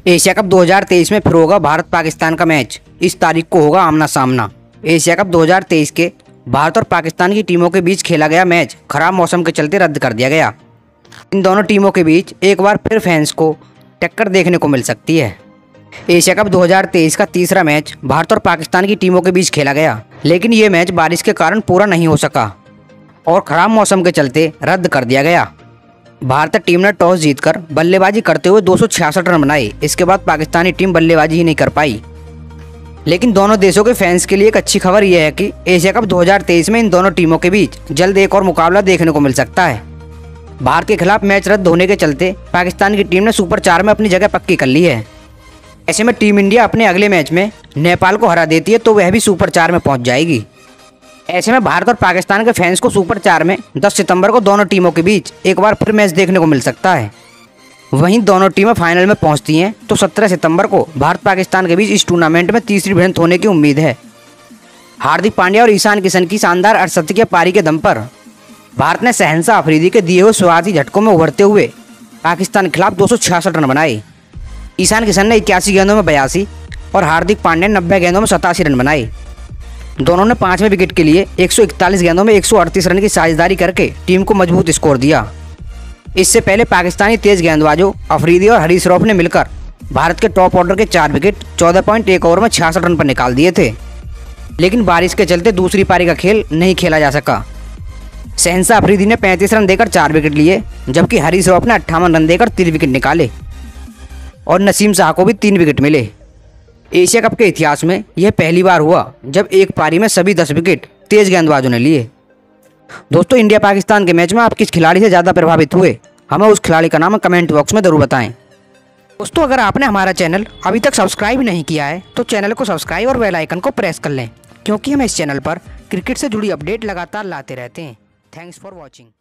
Asia cup 2023 में फिर होगा भारत पाकिस्तान का मैच। इस तारीख को होगा आमना सामना। एशिया कप 2023 के भारत और पाकिस्तान की टीमों के बीच खेला गया मैच खराब मौसम के चलते रद्द कर दिया गया। इन दोनों टीमों के बीच एक बार फिर फैंस को टक्कर देखने को मिल सकती है। एशिया कप 2023 का तीसरा मैच भारत और पाकिस्तान की टीमों के बीच खेला गया, लेकिन ये मैच बारिश के कारण पूरा नहीं हो सका और खराब मौसम के चलते रद्द कर दिया गया। भारतीय टीम ने टॉस जीतकर बल्लेबाजी करते हुए 266 रन बनाए। इसके बाद पाकिस्तानी टीम बल्लेबाजी ही नहीं कर पाई। लेकिन दोनों देशों के फैंस के लिए एक अच्छी खबर यह है कि एशिया कप 2023 में इन दोनों टीमों के बीच जल्द एक और मुकाबला देखने को मिल सकता है। भारत के खिलाफ मैच रद्द होने के चलते पाकिस्तान की टीम ने सुपर 4 में अपनी जगह पक्की कर ली है। ऐसे में टीम इंडिया अपने अगले मैच में नेपाल को हरा देती है तो वह भी सुपर 4 में पहुंच जाएगी। ऐसे में भारत और पाकिस्तान के फैंस को सुपर 4 में 10 सितंबर को दोनों टीमों के बीच एक बार फिर मैच देखने को मिल सकता है। वहीं दोनों टीमें फाइनल में पहुंचती हैं तो 17 सितंबर को भारत पाकिस्तान के बीच इस टूर्नामेंट में तीसरी भिड़ंत होने की उम्मीद है। हार्दिक पांड्या और ईशान किशन की शानदार अर्धशतकीय पारी के दम पर भारत ने शहंशाह अफरीदी के दिए हुए शुरुआती झटकों में उभरते हुए पाकिस्तान के खिलाफ 266 रन बनाए। ईशान किशन ने 81 गेंदों में 82 और हार्दिक पांड्या ने 90 गेंदों में 87 रन बनाए। दोनों ने 5वें विकेट के लिए 141 गेंदों में 138 रन की साझेदारी करके टीम को मजबूत स्कोर दिया। इससे पहले पाकिस्तानी तेज गेंदबाजों अफरीदी और हरीश रऊफ ने मिलकर भारत के टॉप ऑर्डर के 4 विकेट 14.1 ओवर में 66 रन पर निकाल दिए थे, लेकिन बारिश के चलते दूसरी पारी का खेल नहीं खेला जा सका। शहंशाह अफरीदी ने 35 रन देकर 4 विकेट लिए, जबकि हरीश रऊफ ने 58 रन देकर 3 विकेट निकाले और नसीम शाह को भी 3 विकेट मिले। एशिया कप के इतिहास में यह पहली बार हुआ जब एक पारी में सभी 10 विकेट तेज गेंदबाजों ने लिए। दोस्तों, इंडिया पाकिस्तान के मैच में आप किस खिलाड़ी से ज़्यादा प्रभावित हुए, हमें उस खिलाड़ी का नाम कमेंट बॉक्स में ज़रूर बताएं। दोस्तों, अगर आपने हमारा चैनल अभी तक सब्सक्राइब नहीं किया है तो चैनल को सब्सक्राइब और बेल आइकन को प्रेस कर लें, क्योंकि हम इस चैनल पर क्रिकेट से जुड़ी अपडेट लगातार लाते रहते हैं। Thanks for watching.